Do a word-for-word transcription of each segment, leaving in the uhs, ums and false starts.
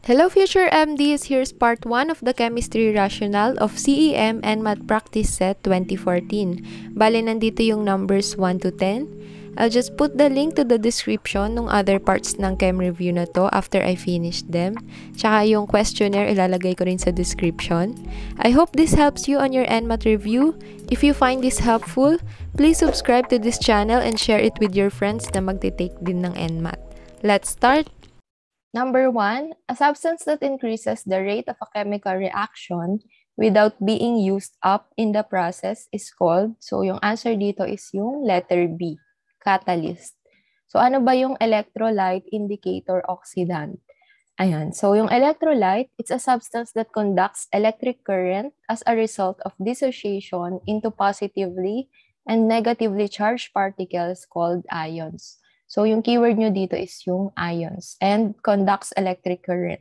Hello future M Ds! Here's part one of the chemistry rationale of C E M and Math Practice Set twenty fourteen. Bale, nandito yung numbers one to ten. I'll just put the link to the description ng other parts ng chem review na to after I finish them. Tsaka yung questionnaire ilalagay ko rin sa description. I hope this helps you on your N M A T review. If you find this helpful, please subscribe to this channel and share it with your friends na magte-take din ng N M A T. Let's start! Number one, a substance that increases the rate of a chemical reaction without being used up in the process is called, so yung answer dito is yung letter B, catalyst. So ano ba yung electrolyte, indicator, oxidant? Ayan, so yung electrolyte, it's a substance that conducts electric current as a result of dissociation into positively and negatively charged particles called ions. So, yung keyword nyo dito is yung ions and conducts electric current.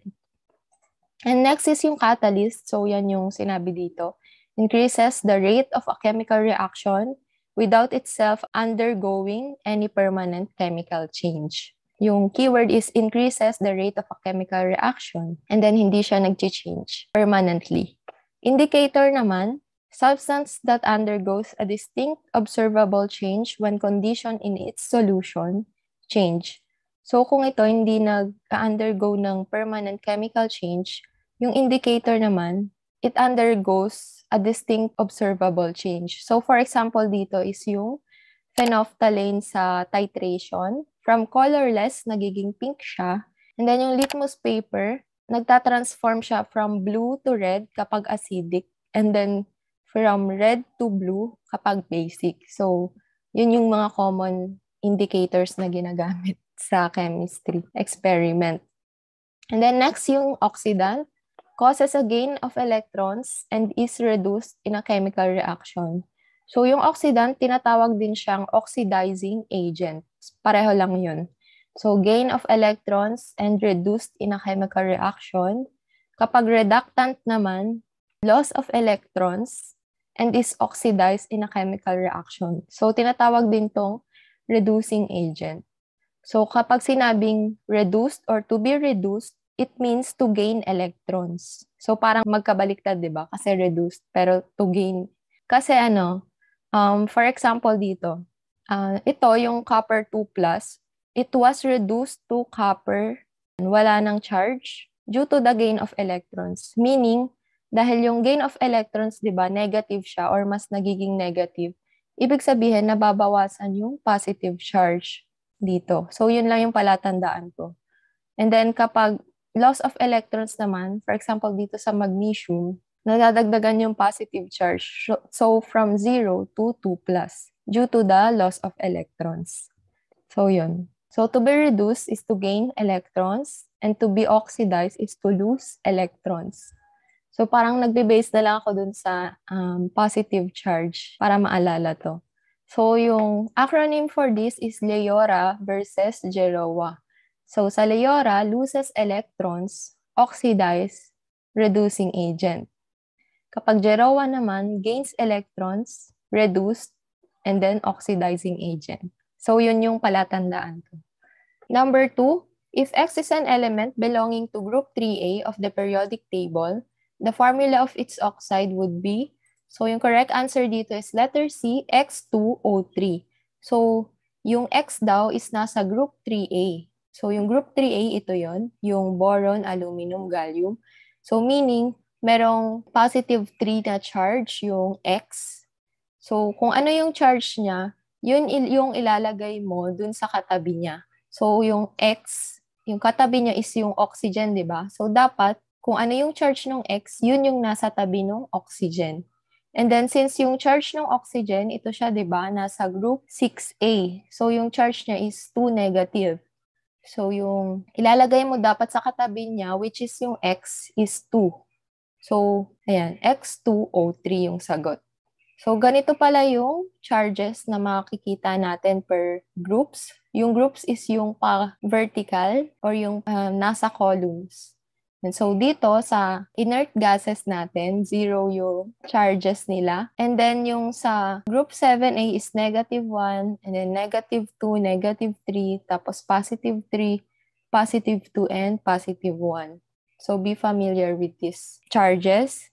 And next is yung catalyst. So, yan yung sinabi dito. Increases the rate of a chemical reaction without itself undergoing any permanent chemical change. Yung keyword is increases the rate of a chemical reaction and then hindi siya nag-change permanently. Indicator naman, substance that undergoes a distinct observable change when conditioned in its solution change. So, kung ito hindi nag-undergo ng permanent chemical change, yung indicator naman, it undergoes a distinct observable change. So, for example, dito is yung phenolphthalein sa titration. From colorless, nagiging pink siya. And then yung litmus paper, nagtatransform siya from blue to red kapag acidic. And then from red to blue kapag basic. So, yun yung mga common indicators na ginagamit sa chemistry experiment. And then next, yung oxidant causes a gain of electrons and is reduced in a chemical reaction. So, yung oxidant, tinatawag din siyang oxidizing agent. Pareho lang yun. So, gain of electrons and reduced in a chemical reaction. Kapag reductant naman, loss of electrons and is oxidized in a chemical reaction. So, tinatawag din tong reducing agent. So, kapag sinabing reduced or to be reduced, it means to gain electrons. So, parang magkabaliktad, di ba? Kasi reduced, pero to gain. Kasi ano, um, for example dito, uh, ito yung copper two plus, it was reduced to copper, wala ng charge, due to the gain of electrons. Meaning, dahil yung gain of electrons, di ba, negative siya or mas nagiging negative, ibig sabihin, nababawasan yung positive charge dito. So, yun lang yung palatandaan ko. And then, kapag loss of electrons naman, for example, dito sa magnesium, nadadagdagan yung positive charge. So, from zero to two plus due to the loss of electrons. So, yun. So, to be reduced is to gain electrons and to be oxidized is to lose electrons. So, parang nagbe-base na lang ako dun sa um, positive charge para maalala to. So, yung acronym for this is Leora versus Geroa. So, sa Leora, loses electrons, oxidize, reducing agent. Kapag Geroa naman, gains electrons, reduced, and then oxidizing agent. So, yun yung palatandaan ko. Number two, if X is an element belonging to group three A of the periodic table, the formula of its oxide would be, so yung correct answer dito is letter C, X two O three. So, yung X daw is nasa group three A. So, yung group three A, ito yon, yung boron, aluminum, gallium. So, meaning, merong positive three na charge, yung X. So, kung ano yung charge niya, yun il- yung ilalagay mo dun sa katabi niya. So, yung X, yung katabi niya is yung oxygen, di ba? So, dapat, kung ano yung charge ng X, yun yung nasa tabi ng oxygen. And then, since yung charge ng oxygen, ito siya, di ba, nasa group six A. So, yung charge niya is two negative. So, yung ilalagay mo dapat sa katabi niya, which is yung X, is two. So, ayan, X two O three yung sagot. So, ganito pala yung charges na makikita natin per groups. Yung groups is yung pa-vertical or yung um, nasa columns. And so, dito sa inert gases natin, zero yung charges nila. And then, yung sa group seven A is negative one, and then negative two, negative three, tapos positive three, positive two, and positive one. So, be familiar with these charges.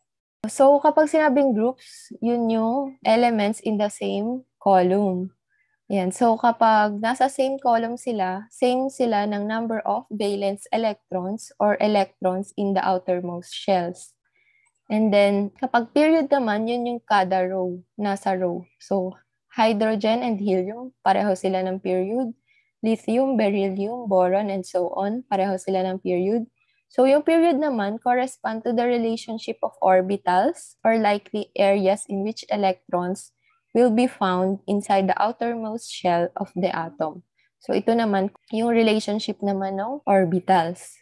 So, kapag sinabing groups, yun yung elements in the same column. Yan. So, kapag nasa same column sila, same sila ng number of valence electrons or electrons in the outermost shells. And then, kapag period naman, yun yung kada row, nasa row. So, hydrogen and helium, pareho sila ng period. Lithium, beryllium, boron, and so on, pareho sila ng period. So, yung period naman correspond to the relationship of orbitals or likely areas in which electrons will be found inside the outermost shell of the atom. So, ito naman, yung relationship naman ng orbitals.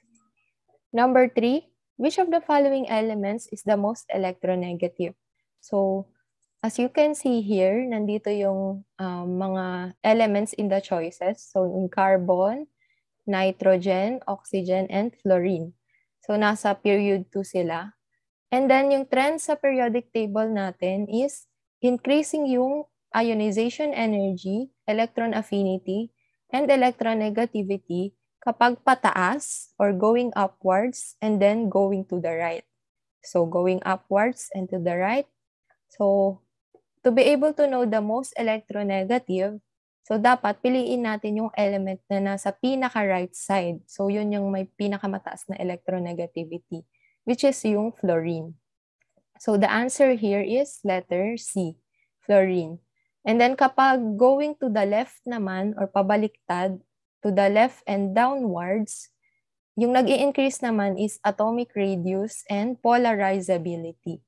Number three, which of the following elements is the most electronegative? So, as you can see here, nandito yung um, mga elements in the choices. So, yung carbon, nitrogen, oxygen, and fluorine. So, nasa period two sila. And then, yung trend sa periodic table natin is increasing yung ionization energy, electron affinity, and electronegativity kapag pataas or going upwards and then going to the right. So, going upwards and to the right. So, to be able to know the most electronegative, so dapat piliin natin yung element na nasa pinaka-right side. So, yun yung may pinakamataas na electronegativity, which is yung fluorine. So, the answer here is letter C, fluorine. And then, kapag going to the left naman or pabaliktad, to the left and downwards, yung nag-i-increase naman is atomic radius and polarizability.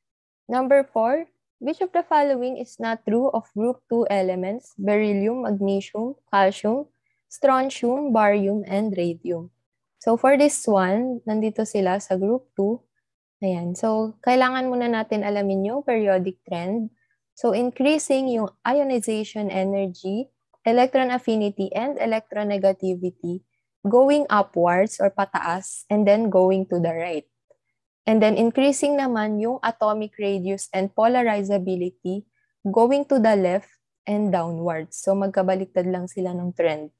Number four, which of the following is not true of group two elements, beryllium, magnesium, calcium, strontium, barium, and radium? So for this one, nandito sila sa group two. Ayan. So kailangan muna natin alamin yung periodic trend. So increasing yung ionization energy, electron affinity, and electronegativity going upwards or pataas and then going to the right. And then increasing naman yung atomic radius and polarizability going to the left and downwards. So magkabaliktad lang sila ng trend.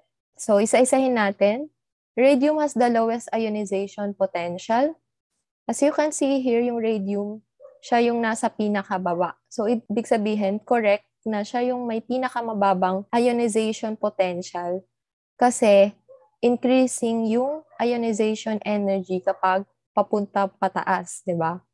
So isa-isahin natin. Radium has the lowest ionization potential. As you can see here, yung radium, siya yung nasa pinakababa. So ibig sabihin, correct na siya yung may pinakamababang ionization potential kasi increasing yung ionization energy kapag papunta pataas, di ba?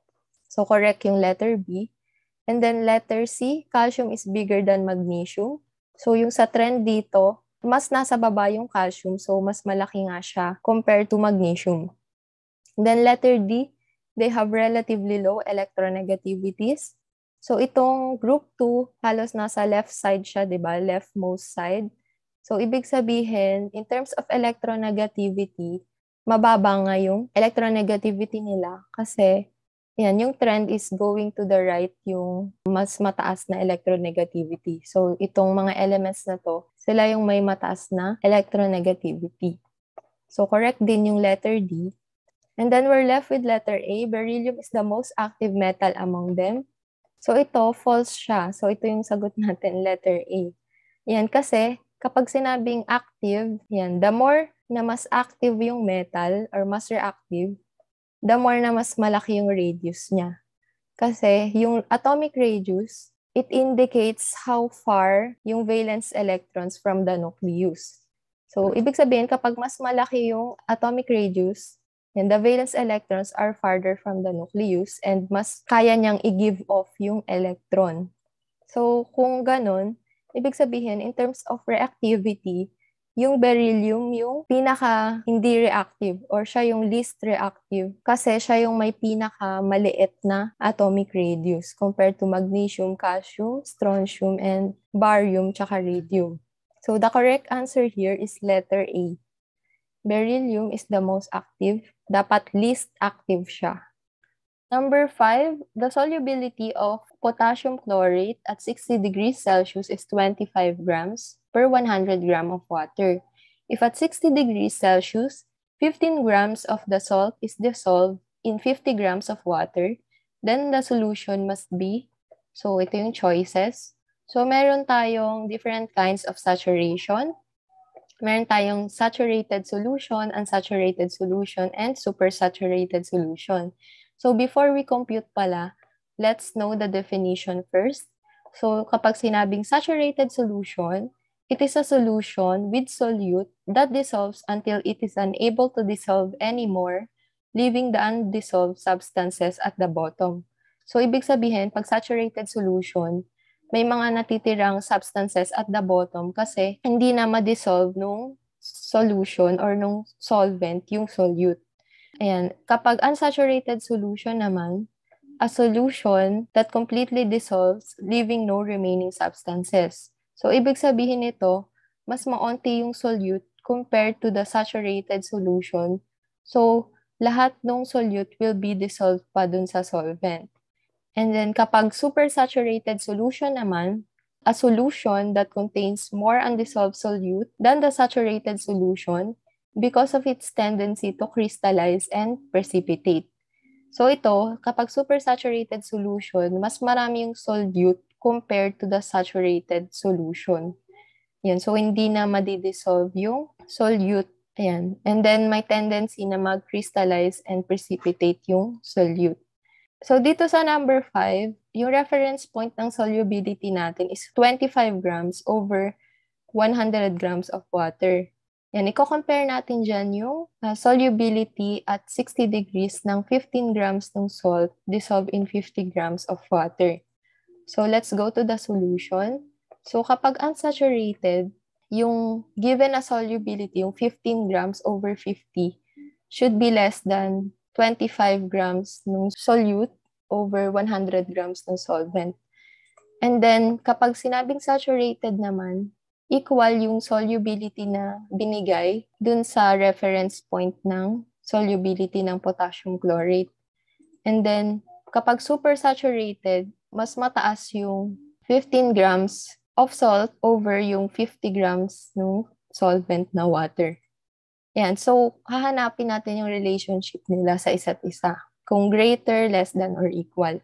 So, correct yung letter B. And then letter C, calcium is bigger than magnesium. So, yung sa trend dito, mas nasa baba yung calcium. So, mas malaki nga siya compared to magnesium. Then letter D, they have relatively low electronegativities. So, itong group two, halos nasa left side siya, di ba? Leftmost side. So, ibig sabihin, in terms of electronegativity, mababa nga yung electronegativity nila kasi yan, yung trend is going to the right yung mas mataas na electronegativity. So, itong mga elements na to, sila yung may mataas na electronegativity. So, correct din yung letter D. And then, we're left with letter A. Beryllium is the most active metal among them. So, ito, false siya. So, ito yung sagot natin, letter A. Yan, kasi kapag sinabing active, yan, the more na mas active yung metal or mas reactive, the more na mas malaki yung radius niya. Kasi yung atomic radius, it indicates how far yung valence electrons from the nucleus. So, ibig sabihin, kapag mas malaki yung atomic radius, and the valence electrons are farther from the nucleus and mas kaya niyang i-give off yung electron. So, kung ganun, ibig sabihin, in terms of reactivity, yung beryllium yung pinaka hindi reactive or siya yung least reactive kasi siya yung may pinaka maliit na atomic radius compared to magnesium, calcium, strontium, and barium tsaka radium. So, the correct answer here is letter A. Beryllium is the most active. Dapat least active siya. Number five, the solubility of potassium chlorate at sixty degrees Celsius is twenty-five grams per one hundred grams of water. If at sixty degrees Celsius, fifteen grams of the salt is dissolved in fifty grams of water, then the solution must be, so ito yung choices. So meron tayong different kinds of saturation. meron tayong saturated solution, unsaturated solution, and supersaturated solution. So before we compute pala, let's know the definition first. So kapag sinabing saturated solution, it is a solution with solute that dissolves until it is unable to dissolve anymore, leaving the undissolved substances at the bottom. So ibig sabihin, pag saturated solution, may mga natitirang substances at the bottom kasi hindi na ma-dissolve nung solution or nung solvent, yung solute. Ayan. Kapag unsaturated solution naman, a solution that completely dissolves, leaving no remaining substances. So, ibig sabihin nito, mas maunti yung solute compared to the saturated solution. So, lahat ng solute will be dissolved pa dun sa solvent. And then, kapag supersaturated solution naman, a solution that contains more undissolved solute than the saturated solution because of its tendency to crystallize and precipitate. So ito, kapag supersaturated solution, mas marami yung solute compared to the saturated solution. Yan. So, hindi na madidissolve yung solute. Ayan. And then, may tendency na mag-crystallize and precipitate yung solute. So, dito sa number five, yung reference point ng solubility natin is twenty-five grams over one hundred grams of water. Yan, i-compare natin dyan yung uh, solubility at sixty degrees ng fifteen grams ng salt dissolved in fifty grams of water. So, let's go to the solution. So, kapag unsaturated, yung given na solubility, yung fifteen grams over fifty, should be less than twenty-five grams ng solute over one hundred grams ng solvent. And then, kapag sinabing saturated naman, equal yung solubility na binigay dun sa reference point ng solubility ng potassium chlorate. And then, kapag supersaturated, mas mataas yung fifteen grams of salt over yung fifty grams ng solvent na water. Yan. So, hahanapin natin yung relationship nila sa isa't isa. Kung greater, less than, or equal.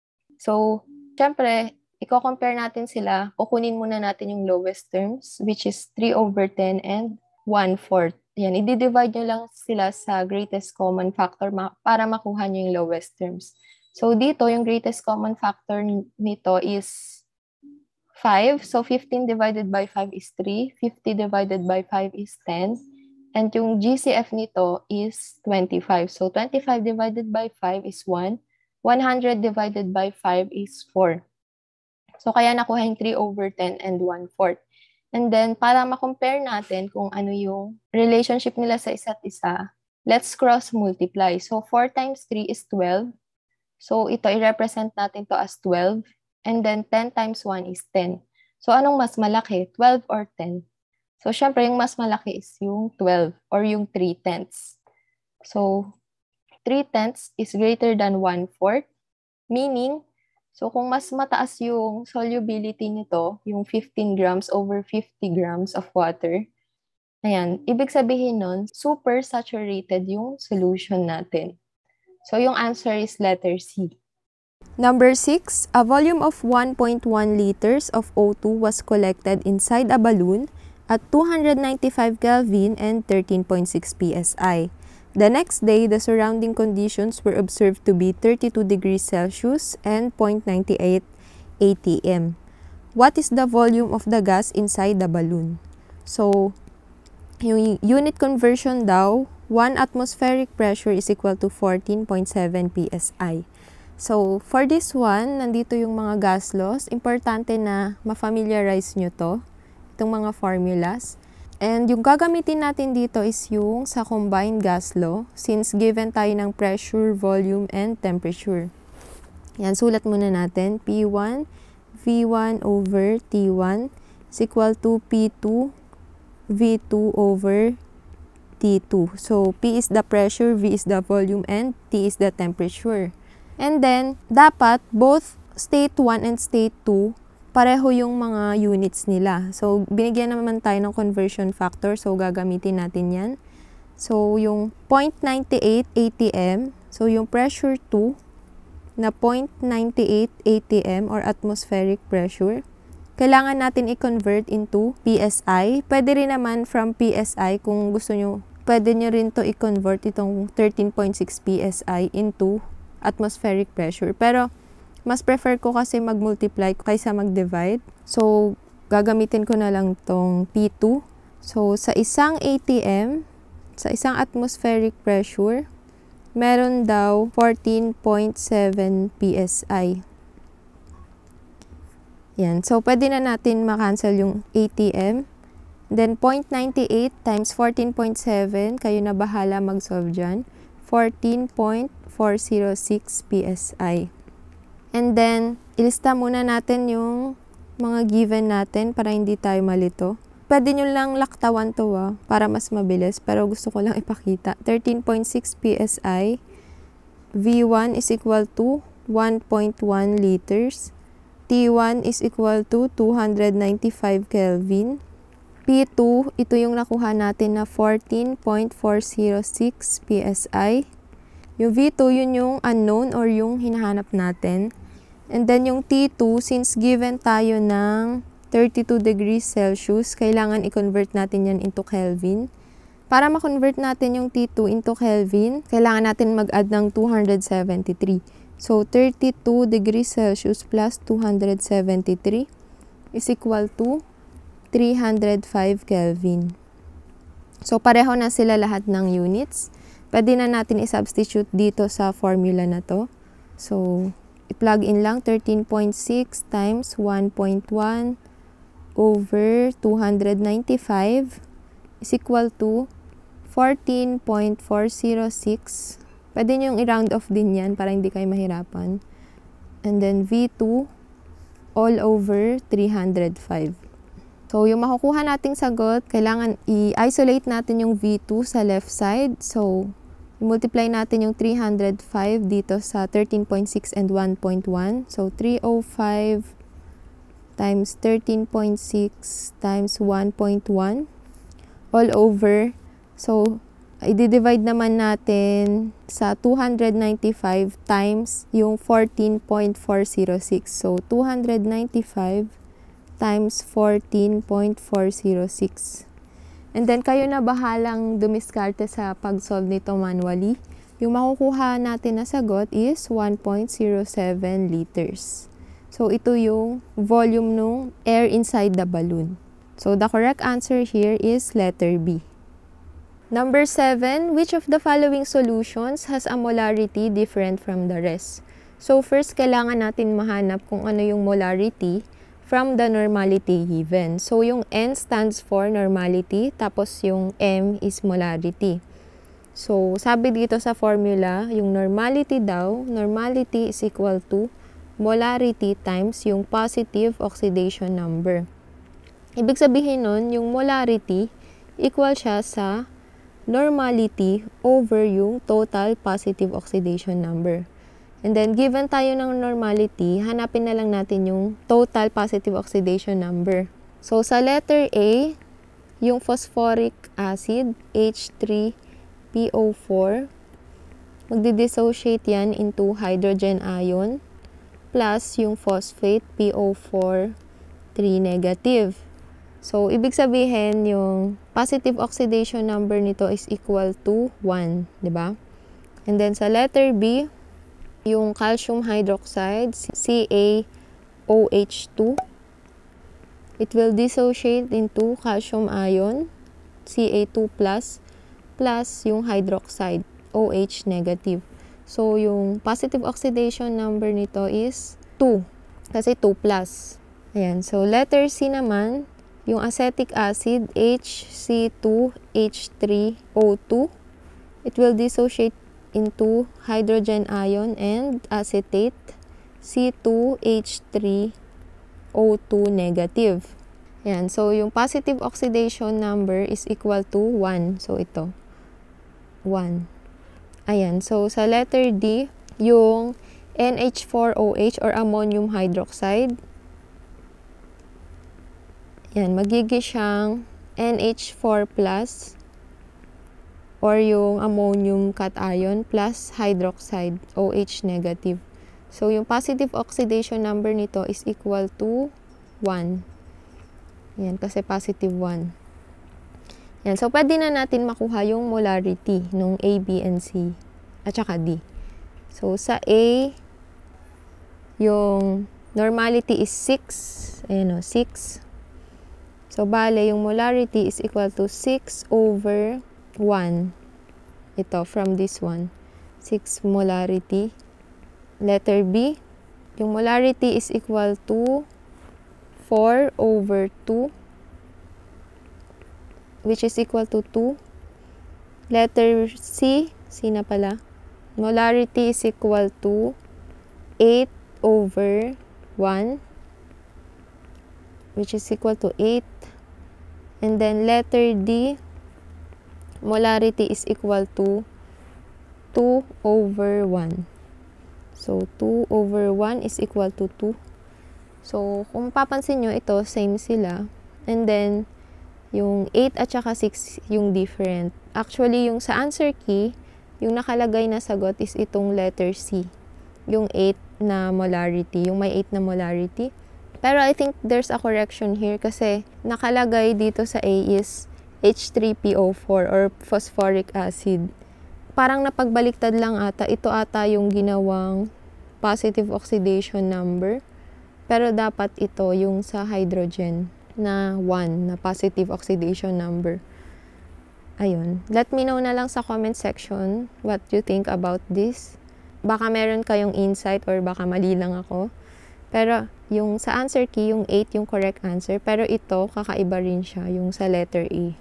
So, syempre, i-compare natin sila. Kukunin muna natin yung lowest terms, which is three over ten and one fourth. Yan. I-divide nyo lang sila sa greatest common factor ma- para makuha nyo yung lowest terms. So, dito, yung greatest common factor nito is five. So, fifteen divided by five is three. fifty divided by five is ten. And yung G C F nito is twenty-five. So, twenty-five divided by five is one. one hundred divided by five is four. So, kaya nakuha yung three over ten and one fourth. And then, para ma-compare natin kung ano yung relationship nila sa isa't isa, let's cross-multiply. So, four times three is twelve. So, ito, i-represent natin to as twelve. And then, ten times one is ten. So, anong mas malaki? twelve or ten? So, syempre, yung mas malaki is yung twelve or yung three tenths. So, three tenths is greater than one fourth, meaning, so kung mas mataas yung solubility nito, yung fifteen grams over fifty grams of water, ayan, ibig sabihin nun, super saturated yung solution natin. So, yung answer is letter C. Number six, a volume of one point one liters of O two was collected inside a balloon at two hundred ninety-five Kelvin and thirteen point six P S I. The next day, the surrounding conditions were observed to be thirty-two degrees Celsius and zero point nine eight A T M. What is the volume of the gas inside the balloon? So, yung unit conversion daw, one atmospheric pressure is equal to fourteen point seven P S I. So, for this one, nandito yung mga gas laws. Importante na ma-familiarize nyo to, itong mga formulas. And yung gagamitin natin dito is yung sa combined gas law, since given tayo ng pressure, volume, and temperature. Yan, sulat muna natin. P one, V one over T one is equal to P two, V two over T two. So, P is the pressure, V is the volume, and T is the temperature. And then, dapat both state one and state two, pareho yung mga units nila. So, binigyan naman tayo ng conversion factor. So, gagamitin natin yan. So, yung zero point nine eight A T M. So, yung pressure two na zero point nine eight A T M or atmospheric pressure kailangan natin i-convert into P S I. Pwede rin naman from P S I kung gusto nyo, pwede nyo rin to i-convert itong thirteen point six P S I into atmospheric pressure. Pero, mas prefer ko kasi mag-multiply kaysa mag-divide. So, gagamitin ko na lang tong P two. So, sa isang A T M, sa isang atmospheric pressure, meron daw fourteen point seven P S I. Yan. So, pwede na natin makancel yung A T M. Then, zero point nine eight times fourteen point seven, kayo na bahala mag-solve dyan. fourteen point four zero six P S I. And then, ilista muna natin yung mga given natin para hindi tayo malito. Pwede nyo lang laktawan to ah, para mas mabilis. Pero gusto ko lang ipakita. thirteen point six P S I. V one is equal to one point one liters. T one is equal to two hundred ninety-five Kelvin. P two, ito yung nakuha natin na fourteen point four zero six P S I. Yung V two, yun yung unknown or yung hinahanap natin. And then yung T two, since given tayo ng thirty-two degrees Celsius, kailangan i-convert natin yan into Kelvin. Para ma-convert natin yung T two into Kelvin, kailangan natin mag-add ng two hundred seventy-three. So, thirty-two degrees Celsius plus two hundred seventy-three is equal to three hundred five Kelvin. So, pareho na sila lahat ng units. Pwede na natin i-substitute dito sa formula na to. So, i-plug in lang thirteen point six times one point one over two hundred ninety-five is equal to fourteen point four zero six. Pwede nyo yung i-round off din yan para hindi kayo mahirapan. And then V two all over three hundred five. So, yung makukuha nating sagot, kailangan i-isolate natin yung V two sa left side. So, i-multiply natin yung three hundred five dito sa thirteen point six and one point one. So, three hundred five times thirteen point six times one point one all over. So, i-divide naman natin sa two hundred ninety-five times yung fourteen point four zero six. So, two hundred ninety-five times fourteen point four zero six. And then, kayo na bahalang dumiskarte sa pag-solve nito manually. Yung makukuha natin na sagot is one point zero seven liters. So, ito yung volume ng air inside the balloon. So, the correct answer here is letter B. Number seven, which of the following solutions has a molarity different from the rest? So, first, kailangan natin mahanap kung ano yung molarity from the normality given. So, yung N stands for normality, tapos yung M is molarity. So, sabi dito sa formula, yung normality daw, normality is equal to molarity times yung positive oxidation number. Ibig sabihin nun, yung molarity equal siya sa normality over yung total positive oxidation number. And then, given tayo ng normality, hanapin na lang natin yung total positive oxidation number. So, sa letter A, yung phosphoric acid, H three P O four, magdi-dissociate yan into hydrogen ion plus yung phosphate, P O four, three negative. So, ibig sabihin, yung positive oxidation number nito is equal to one, di ba? And then, sa letter B, yung calcium hydroxide, C A O H two, it will dissociate into calcium ion, C A two plus, plus yung hydroxide, O H negative. So, yung positive oxidation number nito is two, kasi two plus. Ayan. So, letter C naman, yung acetic acid, H C two H three O two, it will dissociate into hydrogen ion and acetate, C two H three O two negative. Yan. So, yung positive oxidation number is equal to one. So, ito. one. Ayan. So, sa letter D, yung N H four O H or ammonium hydroxide, yan. Magiging siyang N H four plus or yung ammonium cation plus hydroxide, O H negative. So, yung positive oxidation number nito is equal to one. Yan, kasi positive one. Yan, so pwede na natin makuha yung molarity nung A, B, and C at saka D. So sa A, yung normality is six. Ayan o, six. So bale, yung molarity is equal to six over one. Ito, from this one. six molarity. Letter B, yung molarity is equal to four over two, which is equal to two. Letter C, C na pala. Molarity is equal to eight over one, which is equal to eight. And then letter D, molarity is equal to two over one. So, two over one is equal to two. So, kung papansin nyo, ito, same sila. And then, yung eight at saka six, yung different. Actually, yung sa answer key, yung nakalagay na sagot is itong letter C. Yung eight na molarity. Yung may eight na molarity. Pero I think there's a correction here kasi nakalagay dito sa A is H three P O four or phosphoric acid. Parang napagbaliktad lang ata. Ito ata yung ginawang positive oxidation number. Pero dapat ito yung sa hydrogen na one, na positive oxidation number. Ayun. Let me know na lang sa comment section what you think about this. Baka meron kayong insight or baka mali lang ako. Pero yung sa answer key, yung eight yung correct answer. Pero ito, kakaiba rin siya, yung sa letter A.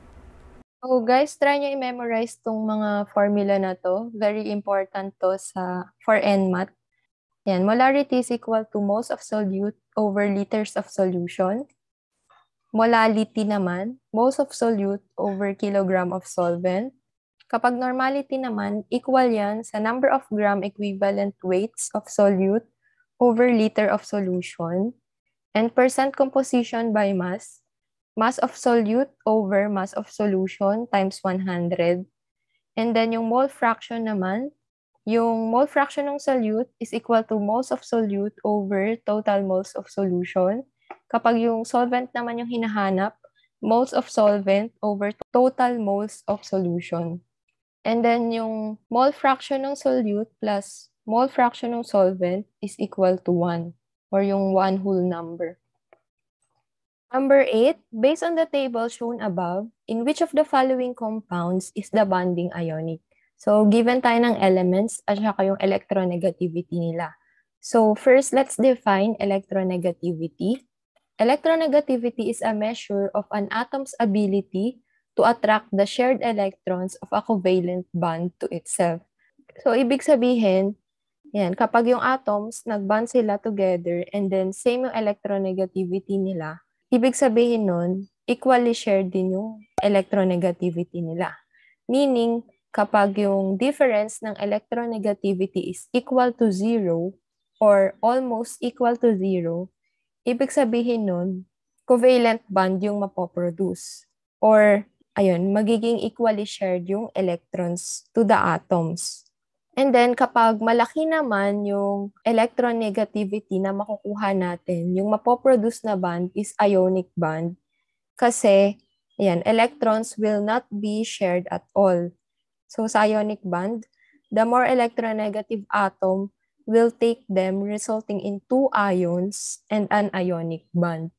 So guys, try nyo i-memorize tong mga formula na to. Very important to sa for N MAT. Yan, molarity is equal to moles of solute over liters of solution. Molality naman, moles of solute over kilogram of solvent. Kapag normality naman, equal yan sa number of gram equivalent weights of solute over liter of solution. And percent composition by mass, mass of solute over mass of solution times one hundred. And then yung mole fraction naman, yung mole fraction ng solute is equal to moles of solute over total moles of solution. Kapag yung solvent naman yung hinahanap, moles of solvent over total moles of solution. And then yung mole fraction ng solute plus mole fraction ng solvent is equal to one, or yung one whole number. Number eight, based on the table shown above, in which of the following compounds is the bonding ionic? So, given tayo ng elements at saka yung electronegativity nila. So, first, let's define electronegativity. Electronegativity is a measure of an atom's ability to attract the shared electrons of a covalent bond to itself. So, ibig sabihin, yan, kapag yung atoms, nag-bond sila together and then same yung electronegativity nila, ibig sabihin nun, equally shared din yung electronegativity nila. Meaning, kapag yung difference ng electronegativity is equal to zero or almost equal to zero, ibig sabihin nun, covalent bond yung mapoproduce. Or, ayun, magiging equally shared yung electrons to the atoms. And then, kapag malaki naman yung electronegativity na makukuha natin, yung mapoproduce na bond is ionic bond. Kasi, ayan, electrons will not be shared at all. So, sa ionic bond, the more electronegative atom will take them, resulting in two ions and an ionic bond.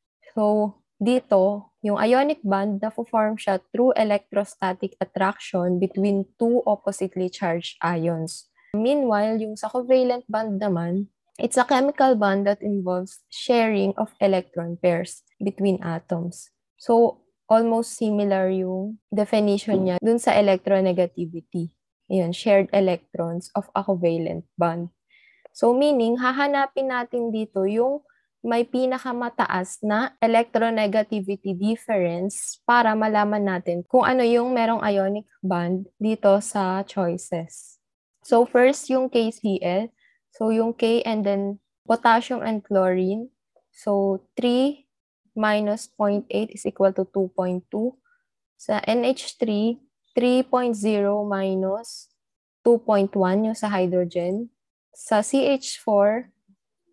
So, dito, yung ionic bond, na-form siya through electrostatic attraction between two oppositely charged ions. Meanwhile, yung sa covalent bond naman, it's a chemical bond that involves sharing of electron pairs between atoms. So, almost similar yung definition niya dun sa electronegativity. Ayan, shared electrons of a covalent bond. So, meaning, hahanapin natin dito yung may pinakamataas na electronegativity difference para malaman natin kung ano yung merong ionic bond dito sa choices. So, first, yung K C l. So, yung K and then potassium and chlorine. So, three minus zero point eight is equal to two point two. Sa N H three, three point zero minus two point one yung sa hydrogen. Sa C H four,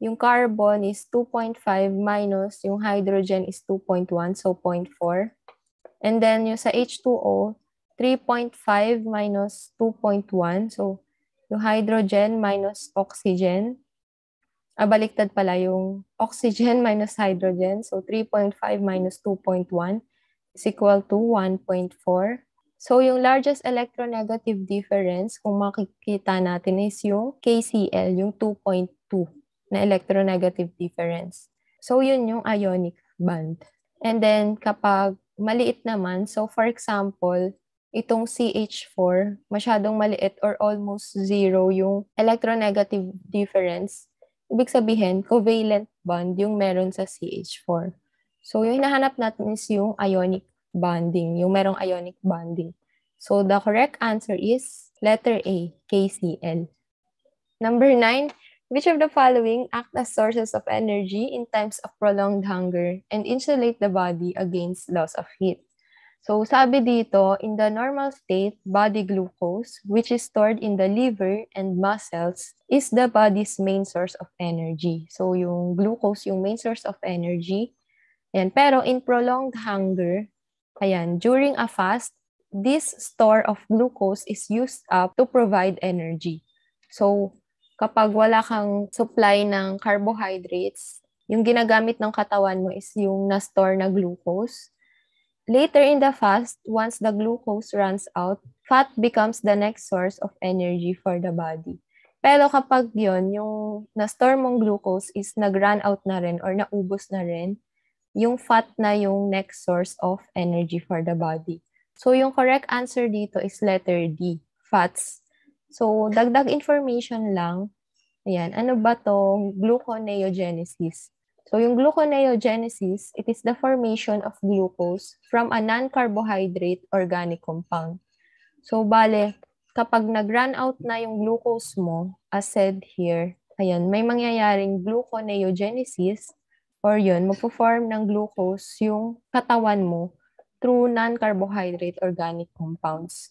yung carbon is two point five minus yung hydrogen is two point one, so zero point four. And then yung sa H two O, three point five minus two point one, so yung hydrogen minus oxygen. Ah, baliktad pala yung oxygen minus hydrogen, so three point five minus two point one is equal to one point four. So, yung largest electronegative difference, kung makikita natin, is yung K C L, yung two point two na electronegative difference. So, yun yung ionic band. And then, kapag maliit naman, so for example, itong C H four, masyadong maliit or almost zero yung electronegative difference. Ibig sabihin, covalent bond yung meron sa C H four. So, yung hinahanap natin is yung ionic bonding, yung merong ionic bonding. So, the correct answer is letter A, K C L. Number nine, which of the following act as sources of energy in times of prolonged hunger and insulate the body against loss of heat? So, sabi dito, in the normal state, body glucose, which is stored in the liver and muscles, is the body's main source of energy. So, yung glucose, yung main source of energy. Ayan. Pero in prolonged hunger, ayan, during a fast, this store of glucose is used up to provide energy. So, kapag wala kang supply ng carbohydrates, yung ginagamit ng katawan mo is yung na-store na glucose. Later in the fast, once the glucose runs out, fat becomes the next source of energy for the body. Pero kapag yon yung na-store mong glucose is nag-run out na rin or naubos na rin, yung fat na yung next source of energy for the body. So yung correct answer dito is letter D, fats. So dagdag information lang, ayan, ano ba tong gluconeogenesis? So, yung gluconeogenesis, it is the formation of glucose from a non-carbohydrate organic compound. So, bale, kapag nag-run out na yung glucose mo, as said here, ayan, may mangyayaring gluconeogenesis or yun, magpo-form ng glucose yung katawan mo through non-carbohydrate organic compounds.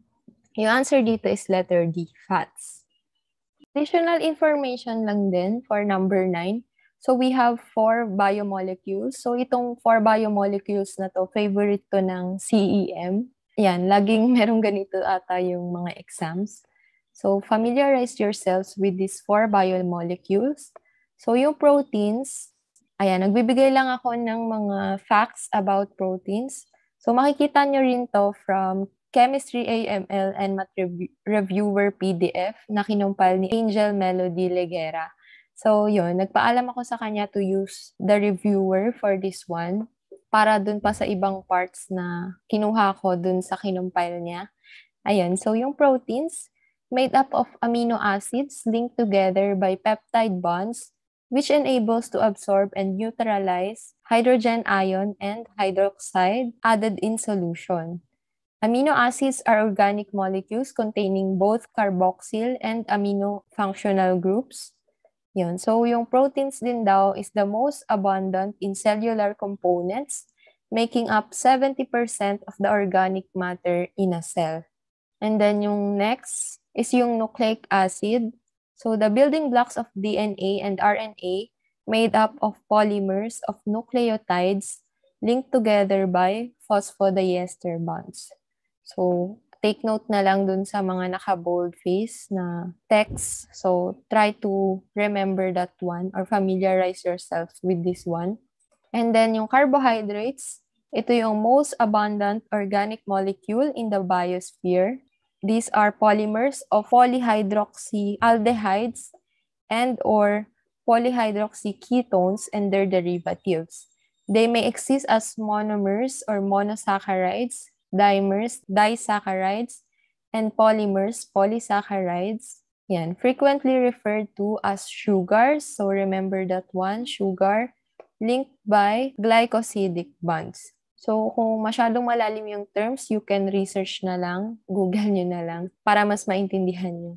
Yung answer dito is letter D, fats. Additional information lang din for number nine. So, we have four biomolecules. So, itong four biomolecules na to, favorite to ng C E M. Yan, laging merong ganito ata yung mga exams. So, familiarize yourselves with these four biomolecules. So, yung proteins, ayan, nagbibigay lang ako ng mga facts about proteins. So, makikita nyo rin to from Chemistry A M L and Math Reviewer P D F na kinumpal ni Angel Melody Leguera. So, yun, nagpaalam ako sa kanya to use the reviewer for this one para dun pa sa ibang parts na kinuha ko dun sa kinumpile niya. Ayun, so yung proteins made up of amino acids linked together by peptide bonds which enables to absorb and neutralize hydrogen ion and hydroxide added in solution. Amino acids are organic molecules containing both carboxyl and amino functional groups. Yun. So, yung proteins din daw is the most abundant in cellular components, making up seventy percent of the organic matter in a cell. And then yung next is yung nucleic acid. So, the building blocks of D N A and R N A made up of polymers of nucleotides linked together by phosphodiester bonds. So, take note na lang dun sa mga naka-bold face na text. So, try to remember that one or familiarize yourself with this one. And then, yung carbohydrates, ito yung most abundant organic molecule in the biosphere. These are polymers of polyhydroxyaldehydes and or polyhydroxyketones and their derivatives. They may exist as monomers or monosaccharides, dimers, disaccharides, and polymers, polysaccharides. Yan, frequently referred to as sugars. So remember that one, sugar, linked by glycosidic bonds. So kung masyadong malalim yung terms, you can research na lang, Google nyo na lang, para mas maintindihan nyo.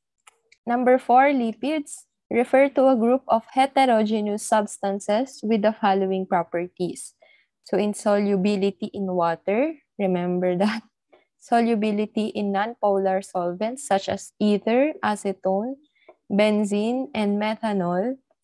Number four, lipids refer to a group of heterogeneous substances with the following properties. So insolubility in water, remember that. Solubility in nonpolar solvents such as ether, acetone, benzene, and methanol.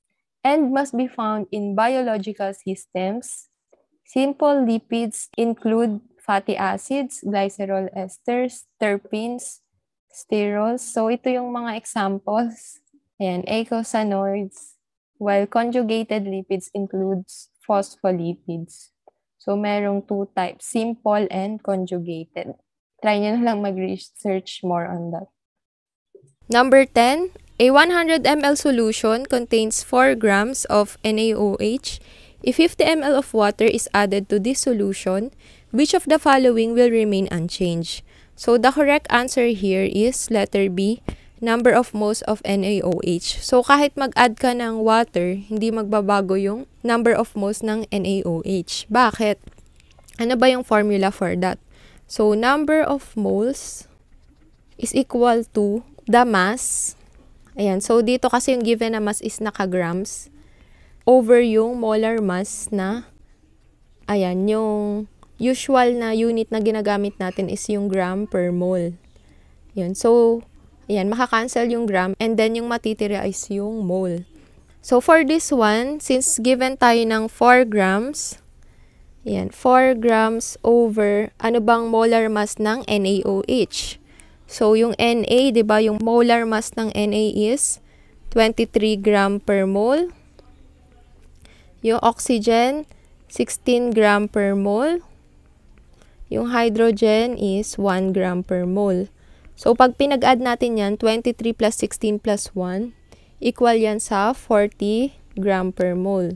and must be found in biological systems. Simple lipids include fatty acids, glycerol esters, terpenes, sterols. So, ito yung mga examples. Ayan, eicosanoids. While conjugated lipids includes phospholipids. So, merong two types, simple and conjugated. Try nyo na lang mag-research more on that. Number ten, a one hundred milliliter solution contains four grams of N A O H. If fifty milliliters of water is added to this solution, which of the following will remain unchanged? So, the correct answer here is letter B, number of moles of N A O H. So, kahit mag-add ka ng water, hindi magbabago yung number of moles ng N A O H. Bakit? Ano ba yung formula for that? So, number of moles is equal to the mass. Ayan. So, dito kasi yung given na mass is naka-grams over yung molar mass na, ayan, yung usual na unit na ginagamit natin is yung gram per mole. Yun. So, ayan, makakancel yung gram and then yung matitira is yung mole. So, for this one, since given tayo ng four grams, ayan, four grams over, ano bang molar mass ng N A O H? So, yung Na, di ba, yung molar mass ng Na is twenty-three gram per mole. Yung oxygen, sixteen gram per mole. Yung hydrogen is one gram per mole. So, pag pinag-add natin yan, twenty-three plus sixteen plus one, equal yan sa forty gram per mole.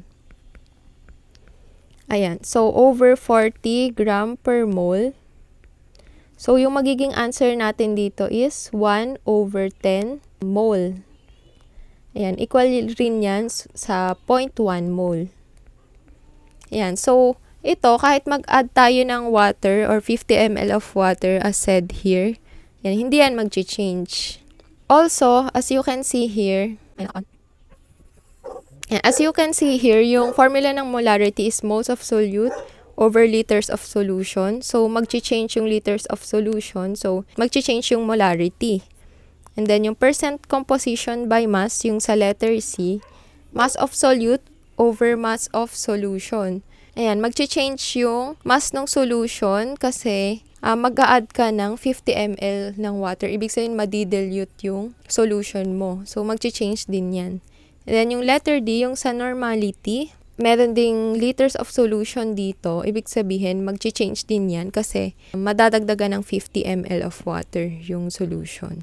Ayan. So, over forty gram per mole. So, yung magiging answer natin dito is one over ten mole. Ayan. Equal rin yan sa zero point one mole. Ayan. So, ito, kahit mag-add tayo ng water or fifty milliliters of water as said here, yan, hindi yan mag-change. Also, as you can see here, as you can see here, yung formula ng molarity is moles of solute over liters of solution. So, mag-change yung liters of solution. So, mag-change yung molarity. And then, yung percent composition by mass, yung sa letter C, mass of solute over mass of solution. Ayan, mag-change yung mass ng solution kasi uh, mag-a-add ka ng fifty milliliters ng water. Ibig sabihin, madidilute yung solution mo. So, mag-change din yan. And then, yung letter D, yung sa normality, meron ding liters of solution dito. Ibig sabihin, mag-change din yan kasi madadagdagan ng fifty milliliters of water yung solution.